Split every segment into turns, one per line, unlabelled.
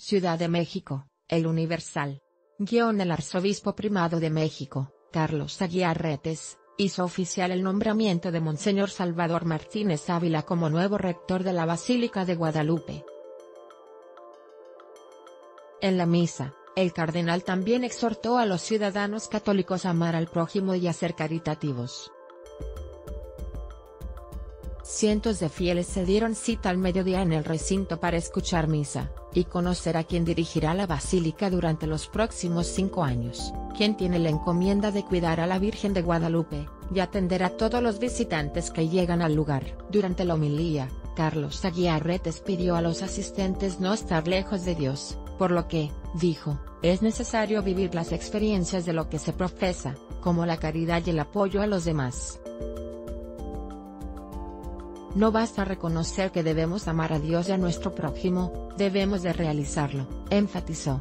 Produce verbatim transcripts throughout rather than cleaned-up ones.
Ciudad de México, El Universal. Guión El arzobispo primado de México, Carlos Aguiar Retes, hizo oficial el nombramiento de Monseñor Salvador Martínez Ávila como nuevo rector de la Basílica de Guadalupe. En la misa, el cardenal también exhortó a los ciudadanos católicos a amar al prójimo y a ser caritativos. Cientos de fieles se dieron cita al mediodía en el recinto para escuchar misa, y conocer a quien dirigirá la basílica durante los próximos cinco años, quien tiene la encomienda de cuidar a la Virgen de Guadalupe, y atender a todos los visitantes que llegan al lugar. Durante la homilía, Carlos Aguiar Retes pidió a los asistentes no estar lejos de Dios, por lo que, dijo, es necesario vivir las experiencias de lo que se profesa, como la caridad y el apoyo a los demás. No basta reconocer que debemos amar a Dios y a nuestro prójimo, debemos de realizarlo, enfatizó.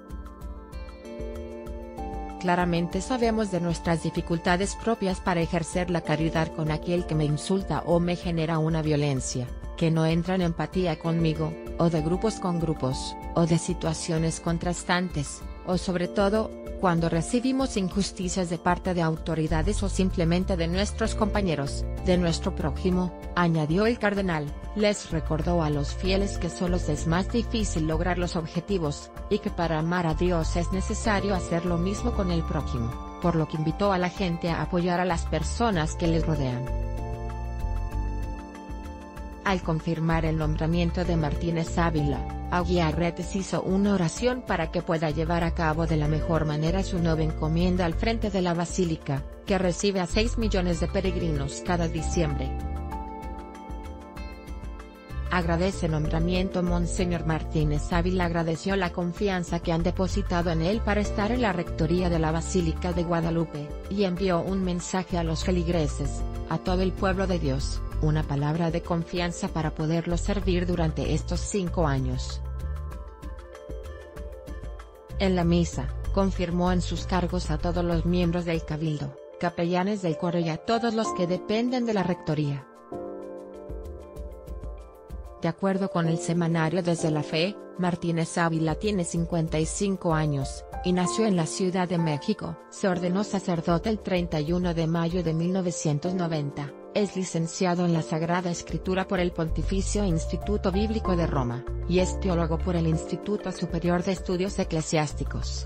Claramente sabemos de nuestras dificultades propias para ejercer la caridad con aquel que me insulta o me genera una violencia, que no entra en empatía conmigo, o de grupos con grupos, o de situaciones contrastantes, o sobre todo, cuando recibimos injusticias de parte de autoridades o simplemente de nuestros compañeros, de nuestro prójimo, añadió el cardenal. Les recordó a los fieles que solos es más difícil lograr los objetivos, y que para amar a Dios es necesario hacer lo mismo con el prójimo, por lo que invitó a la gente a apoyar a las personas que les rodean. Al confirmar el nombramiento de Martínez Ávila, Aguiar Retes hizo una oración para que pueda llevar a cabo de la mejor manera su nueva encomienda al frente de la Basílica, que recibe a seis millones de peregrinos cada diciembre. Agradece nombramiento. Monseñor Martínez Ávila agradeció la confianza que han depositado en él para estar en la rectoría de la Basílica de Guadalupe, y envió un mensaje a los feligreses, a todo el pueblo de Dios, una palabra de confianza para poderlo servir durante estos cinco años. En la misa, confirmó en sus cargos a todos los miembros del Cabildo, capellanes del coro y a todos los que dependen de la rectoría. De acuerdo con el semanario Desde la Fe, Martínez Ávila tiene cincuenta y cinco años, y nació en la Ciudad de México. Se ordenó sacerdote el treinta y uno de mayo de mil novecientos noventa, es licenciado en la Sagrada Escritura por el Pontificio Instituto Bíblico de Roma, y es teólogo por el Instituto Superior de Estudios Eclesiásticos.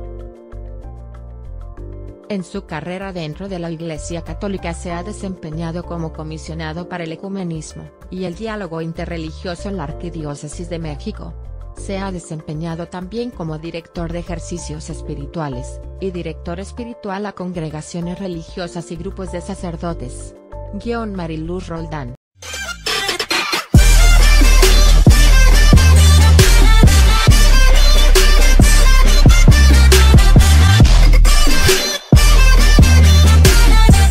En su carrera dentro de la Iglesia Católica se ha desempeñado como comisionado para el ecumenismo y el diálogo interreligioso en la Arquidiócesis de México. Se ha desempeñado también como director de ejercicios espirituales, y director espiritual a congregaciones religiosas y grupos de sacerdotes. Guión Mariluz Roldán.